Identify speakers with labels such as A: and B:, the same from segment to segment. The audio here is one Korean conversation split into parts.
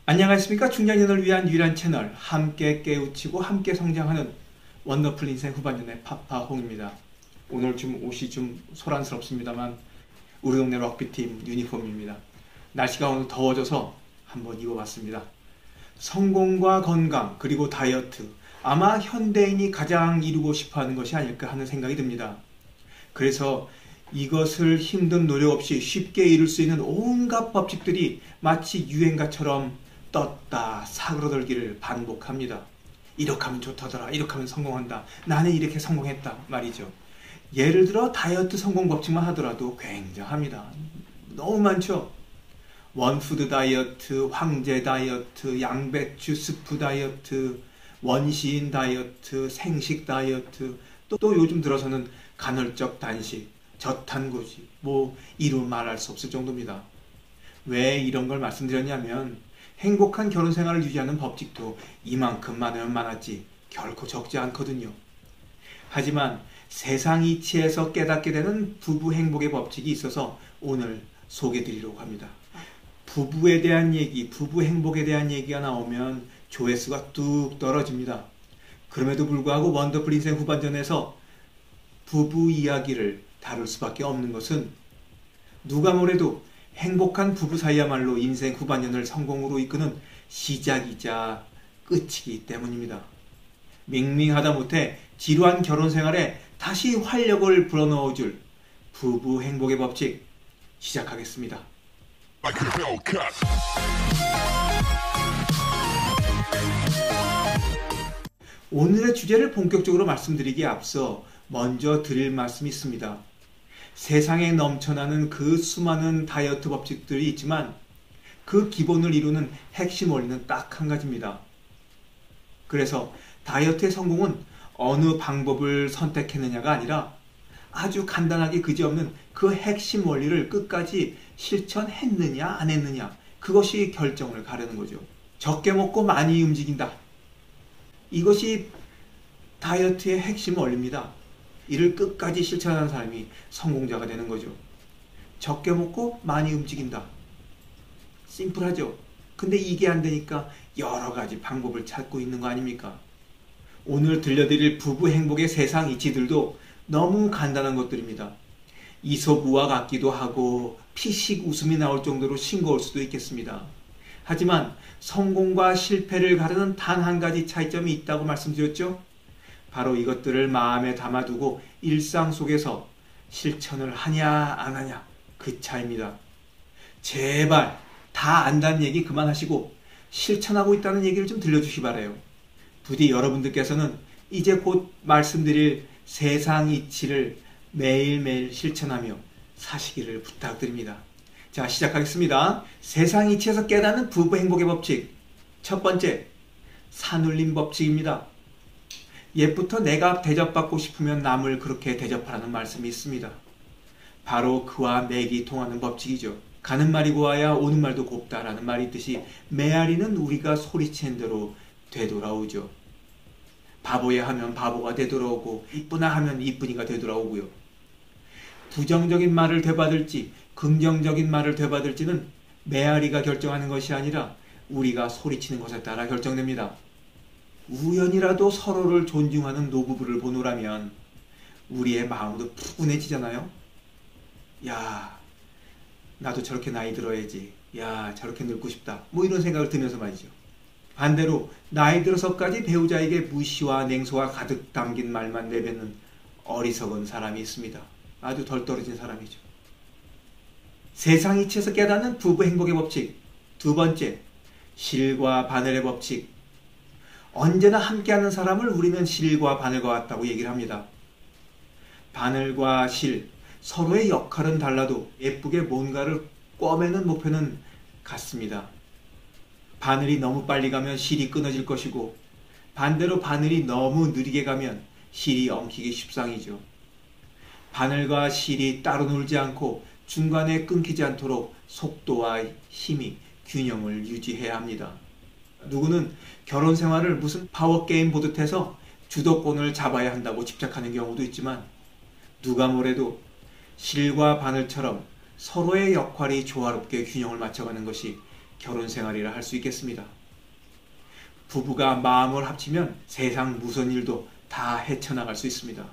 A: 안녕하십니까. 중년년을 위한 유일한 채널, 함께 깨우치고 함께 성장하는 원더풀 인생 후반년의 파파홍입니다. 오늘 좀 옷이 좀 소란스럽습니다만 우리 동네 럭비팀 유니폼입니다. 날씨가 오늘 더워져서 한번 입어봤습니다. 성공과 건강 그리고 다이어트, 아마 현대인이 가장 이루고 싶어하는 것이 아닐까 하는 생각이 듭니다. 그래서 이것을 힘든 노력 없이 쉽게 이룰 수 있는 온갖 법칙들이 마치 유행가처럼 떴다 사그러들기를 반복합니다. 이렇게 하면 좋다더라, 이렇게 하면 성공한다, 나는 이렇게 성공했다 말이죠. 예를 들어 다이어트 성공 법칙만 하더라도 굉장합니다. 너무 많죠. 원푸드 다이어트, 황제 다이어트, 양배추 스프 다이어트, 원시인 다이어트, 생식 다이어트, 또 요즘 들어서는 간헐적 단식, 저탄고지, 이루 말할 수 없을 정도입니다. 왜 이런 걸 말씀드렸냐면 행복한 결혼 생활을 유지하는 법칙도 이만큼 많으면 많았지 결코 적지 않거든요. 하지만 세상 이치에서 깨닫게 되는 부부 행복의 법칙이 있어서 오늘 소개해드리려고 합니다. 부부에 대한 얘기, 부부 행복에 대한 얘기가 나오면 조회수가 뚝 떨어집니다. 그럼에도 불구하고 원더풀 인생 후반전에서 부부 이야기를 다룰 수밖에 없는 것은 누가 뭐래도 행복한 부부 사이야말로 인생 후반년을 성공으로 이끄는 시작이자 끝이기 때문입니다. 밍밍하다 못해 지루한 결혼 생활에 다시 활력을 불어넣어줄 부부 행복의 법칙 시작하겠습니다. 오늘의 주제를 본격적으로 말씀드리기에 앞서 먼저 드릴 말씀이 있습니다. 세상에 넘쳐나는 그 수많은 다이어트 법칙들이 있지만 그 기본을 이루는 핵심 원리는 딱 한 가지입니다. 그래서 다이어트의 성공은 어느 방법을 선택했느냐가 아니라 아주 간단하게 그지없는 그 핵심 원리를 끝까지 실천했느냐 안 했느냐, 그것이 결정을 가르는 거죠. 적게 먹고 많이 움직인다. 이것이 다이어트의 핵심 원리입니다. 이를 끝까지 실천하는 사람이 성공자가 되는 거죠. 적게 먹고 많이 움직인다. 심플하죠. 근데 이게 안 되니까 여러 가지 방법을 찾고 있는 거 아닙니까? 오늘 들려드릴 부부 행복의 세상 이치들도 너무 간단한 것들입니다. 이솝우화 같기도 하고 피식 웃음이 나올 정도로 싱거울 수도 있겠습니다. 하지만 성공과 실패를 가르는 단 한 가지 차이점이 있다고 말씀드렸죠? 바로 이것들을 마음에 담아두고 일상 속에서 실천을 하냐 안 하냐, 그 차이입니다. 제발 다 안다는 얘기 그만하시고 실천하고 있다는 얘기를 좀 들려주시기 바라요. 부디 여러분들께서는 이제 곧 말씀드릴 세상 이치를 매일매일 실천하며 사시기를 부탁드립니다. 자, 시작하겠습니다. 세상 이치에서 깨닫는 부부 행복의 법칙. 첫 번째, 산울림 법칙입니다. 옛부터 내가 대접받고 싶으면 남을 그렇게 대접하라는 말씀이 있습니다. 바로 그와 맥이 통하는 법칙이죠. 가는 말이 고와야 오는 말도 곱다라는 말이 있듯이 메아리는 우리가 소리치는 대로 되돌아오죠. 바보야 하면 바보가 되돌아오고 이쁘나 하면 이쁜이가 되돌아오고요. 부정적인 말을 되받을지 긍정적인 말을 되받을지는 메아리가 결정하는 것이 아니라 우리가 소리치는 것에 따라 결정됩니다. 우연이라도 서로를 존중하는 노부부를 보노라면 우리의 마음도 푸근해지잖아요. 야, 나도 저렇게 나이 들어야지. 야, 저렇게 늙고 싶다. 이런 생각을 들면서 말이죠. 반대로 나이 들어서까지 배우자에게 무시와 냉소가 가득 담긴 말만 내뱉는 어리석은 사람이 있습니다. 아주 덜 떨어진 사람이죠. 세상 이치에서 깨닫는 부부 행복의 법칙. 두 번째, 실과 바늘의 법칙. 언제나 함께하는 사람을 우리는 실과 바늘과 같다고 얘기를 합니다. 바늘과 실, 서로의 역할은 달라도 예쁘게 뭔가를 꿰매는 목표는 같습니다. 바늘이 너무 빨리 가면 실이 끊어질 것이고 반대로 바늘이 너무 느리게 가면 실이 엉키기 십상이죠. 바늘과 실이 따로 놀지 않고 중간에 끊기지 않도록 속도와 힘이 균형을 유지해야 합니다. 누구는 결혼 생활을 무슨 파워게임 보듯 해서 주도권을 잡아야 한다고 집착하는 경우도 있지만 누가 뭐래도 실과 바늘처럼 서로의 역할이 조화롭게 균형을 맞춰가는 것이 결혼 생활이라 할 수 있겠습니다. 부부가 마음을 합치면 세상 무슨 일도 다 헤쳐나갈 수 있습니다.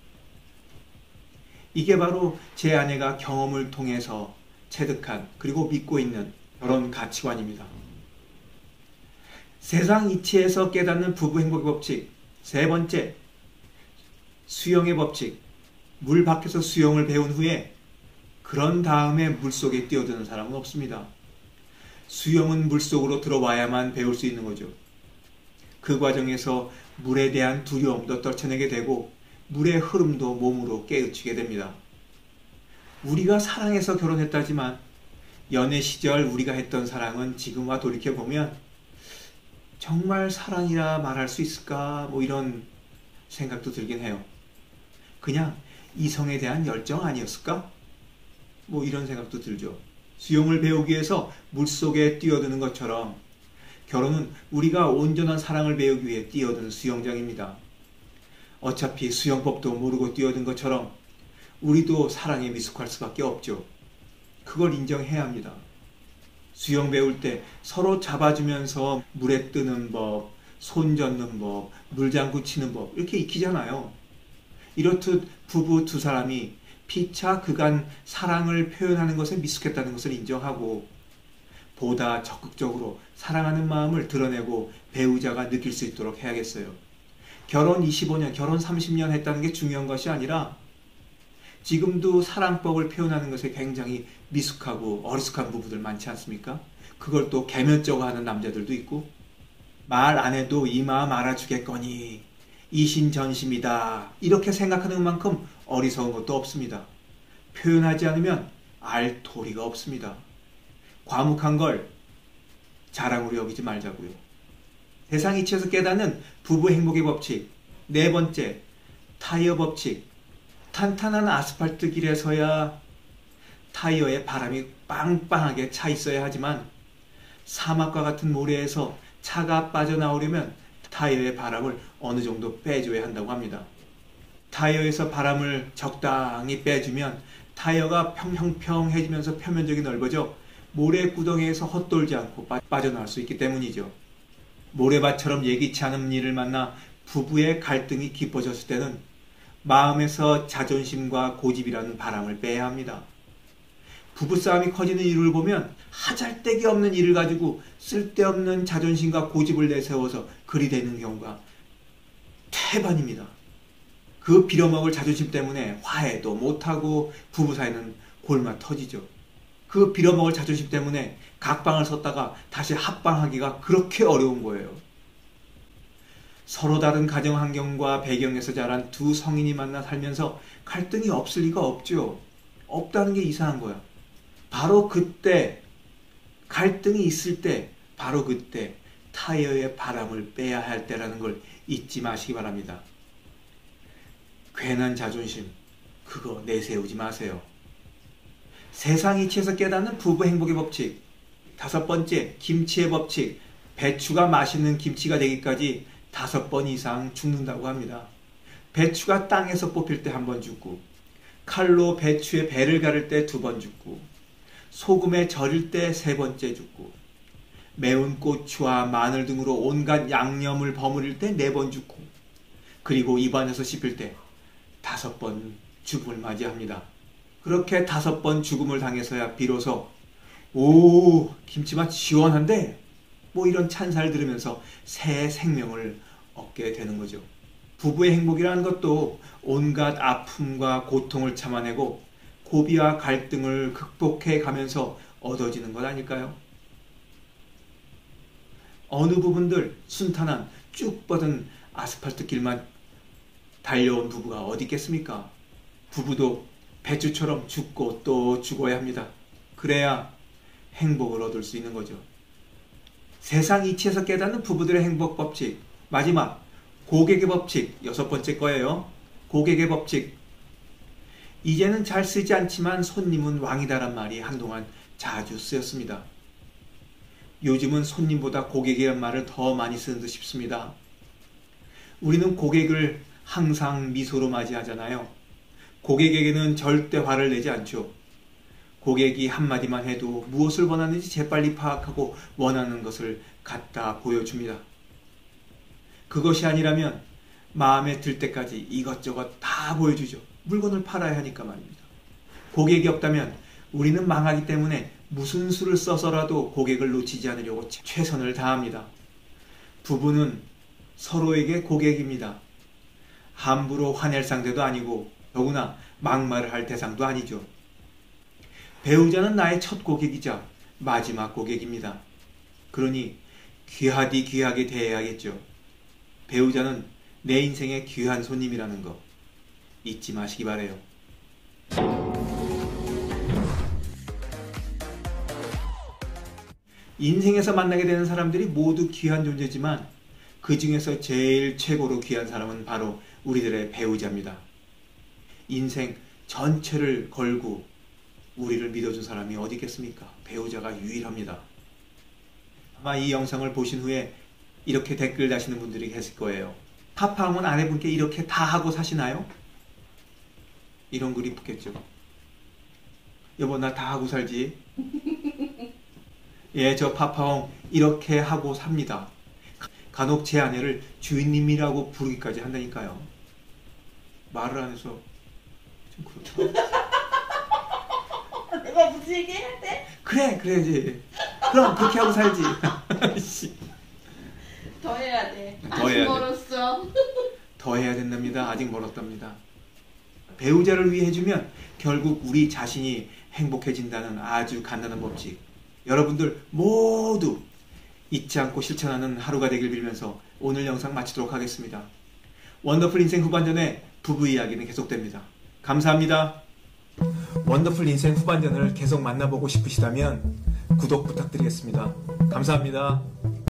A: 이게 바로 제 아내가 경험을 통해서 체득한 그리고 믿고 있는 결혼 가치관입니다. 세상 이치에서 깨닫는 부부 행복의 법칙. 세 번째, 수영의 법칙. 물 밖에서 수영을 배운 후에 그런 다음에 물속에 뛰어드는 사람은 없습니다. 수영은 물속으로 들어와야만 배울 수 있는 거죠. 그 과정에서 물에 대한 두려움도 떨쳐내게 되고 물의 흐름도 몸으로 깨우치게 됩니다. 우리가 사랑해서 결혼했다지만 연애 시절 우리가 했던 사랑은 지금와 돌이켜보면 정말 사랑이라 말할 수 있을까? 이런 생각도 들긴 해요. 그냥 이성에 대한 열정 아니었을까? 이런 생각도 들죠. 수영을 배우기 위해서 물속에 뛰어드는 것처럼 결혼은 우리가 온전한 사랑을 배우기 위해 뛰어드는 수영장입니다. 어차피 수영법도 모르고 뛰어든 것처럼 우리도 사랑에 미숙할 수밖에 없죠. 그걸 인정해야 합니다. 수영 배울 때 서로 잡아주면서 물에 뜨는 법, 손 젓는 법, 물장구 치는 법 이렇게 익히잖아요. 이렇듯 부부 두 사람이 피차 그간 사랑을 표현하는 것에 미숙했다는 것을 인정하고 보다 적극적으로 사랑하는 마음을 드러내고 배우자가 느낄 수 있도록 해야겠어요. 결혼 25년, 결혼 30년 했다는 게 중요한 것이 아니라 지금도 사랑법을 표현하는 것에 굉장히 미숙하고 어리숙한 부부들 많지 않습니까? 그걸 또 개면쩍어 하는 남자들도 있고 말 안 해도 이 마음 알아주겠거니 이신전심이다 이렇게 생각하는 만큼 어리석은 것도 없습니다. 표현하지 않으면 알 도리가 없습니다. 과묵한 걸 자랑으로 여기지 말자고요. 세상 이치에서 깨닫는 부부 행복의 법칙. 네 번째, 타이어 법칙. 탄탄한 아스팔트 길에서야 타이어에 바람이 빵빵하게 차 있어야 하지만 사막과 같은 모래에서 차가 빠져나오려면 타이어의 바람을 어느 정도 빼줘야 한다고 합니다. 타이어에서 바람을 적당히 빼주면 타이어가 평평해지면서 표면적이 넓어져 모래 구덩이에서 헛돌지 않고 빠져나올 수 있기 때문이죠. 모래밭처럼 예기치 않은 일을 만나 부부의 갈등이 깊어졌을 때는 마음에서 자존심과 고집이라는 바람을 빼야 합니다. 부부싸움이 커지는 이유를 보면 하잘데기 없는 일을 가지고 쓸데없는 자존심과 고집을 내세워서 그리 되는 경우가 태반입니다. 그 빌어먹을 자존심 때문에 화해도 못하고 부부 사이는 골마 터지죠. 그 빌어먹을 자존심 때문에 각방을 섰다가 다시 합방하기가 그렇게 어려운 거예요. 서로 다른 가정 환경과 배경에서 자란 두 성인이 만나 살면서 갈등이 없을 리가 없죠. 없다는 게 이상한 거야. 바로 그때 갈등이 있을 때 바로 그때 타이어의 바람을 빼야 할 때라는 걸 잊지 마시기 바랍니다. 괜한 자존심 그거 내세우지 마세요. 세상 이치에서 깨닫는 부부 행복의 법칙. 다섯 번째, 김치의 법칙. 배추가 맛있는 김치가 되기까지 5번 이상 죽는다고 합니다. 배추가 땅에서 뽑힐 때 1번 죽고, 칼로 배추의 배를 가를 때 2번 죽고, 소금에 절일 때 3번째 죽고, 매운 고추와 마늘 등으로 온갖 양념을 버무릴 때 4번 죽고, 그리고 입안에서 씹힐 때 5번 죽음을 맞이합니다. 그렇게 5번 죽음을 당해서야 비로소 오 김치맛 시원한데 이런 찬사를 들으면서 새 생명을 얻게 되는 거죠. 부부의 행복이라는 것도 온갖 아픔과 고통을 참아내고 고비와 갈등을 극복해 가면서 얻어지는 것 아닐까요? 어느 부분들 순탄한 쭉 뻗은 아스팔트 길만 달려온 부부가 어디 있겠습니까? 부부도 배추처럼 죽고 또 죽어야 합니다. 그래야 행복을 얻을 수 있는 거죠. 세상 이치에서 깨닫는 부부들의 행복 법칙. 마지막, 고객의 법칙. 6번째 거예요. 고객의 법칙. 이제는 잘 쓰지 않지만 손님은 왕이다란 말이 한동안 자주 쓰였습니다. 요즘은 손님보다 고객이란 말을 더 많이 쓰는 듯 싶습니다. 우리는 고객을 항상 미소로 맞이하잖아요. 고객에게는 절대 화를 내지 않죠. 고객이 한마디만 해도 무엇을 원하는지 재빨리 파악하고 원하는 것을 갖다 보여줍니다. 그것이 아니라면 마음에 들 때까지 이것저것 다 보여주죠. 물건을 팔아야 하니까 말입니다. 고객이 없다면 우리는 망하기 때문에 무슨 수를 써서라도 고객을 놓치지 않으려고 최선을 다합니다. 부부는 서로에게 고객입니다. 함부로 화낼 상대도 아니고 더구나 막말을 할 대상도 아니죠. 배우자는 나의 첫 고객이자 마지막 고객입니다. 그러니 귀하디 귀하게 대해야겠죠. 배우자는 내 인생의 귀한 손님이라는 거 잊지 마시기 바래요. 인생에서 만나게 되는 사람들이 모두 귀한 존재지만 그 중에서 제일 최고로 귀한 사람은 바로 우리들의 배우자입니다. 인생 전체를 걸고 우리를 믿어준 사람이 어디 있겠습니까? 배우자가 유일합니다. 아마 이 영상을 보신 후에 이렇게 댓글 다시는 분들이 계실 거예요. 파파하면 아내분께 이렇게 다 하고 사시나요? 이런 글이 붙겠죠. 여보 나 다 하고 살지? 예, 저 파파홍 이렇게 하고 삽니다. 간혹 제 아내를 주인님이라고 부르기까지 한다니까요. 말을 안 해서 좀 그렇다.
B: 내가 무슨 얘기 해야 돼?
A: 그래야지. 그럼 그렇게 하고 살지.
B: 더 해야 돼.
A: 더
B: 아직
A: 해야 돼.
B: 멀었어.
A: 더 해야 된답니다. 아직 멀었답니다. 배우자를 위해 해주면 결국 우리 자신이 행복해진다는 아주 간단한 법칙. 여러분들 모두 잊지 않고 실천하는 하루가 되길 빌면서 오늘 영상 마치도록 하겠습니다. 원더풀 인생 후반전의 부부 이야기는 계속됩니다. 감사합니다. 원더풀 인생 후반전을 계속 만나보고 싶으시다면 구독 부탁드리겠습니다. 감사합니다.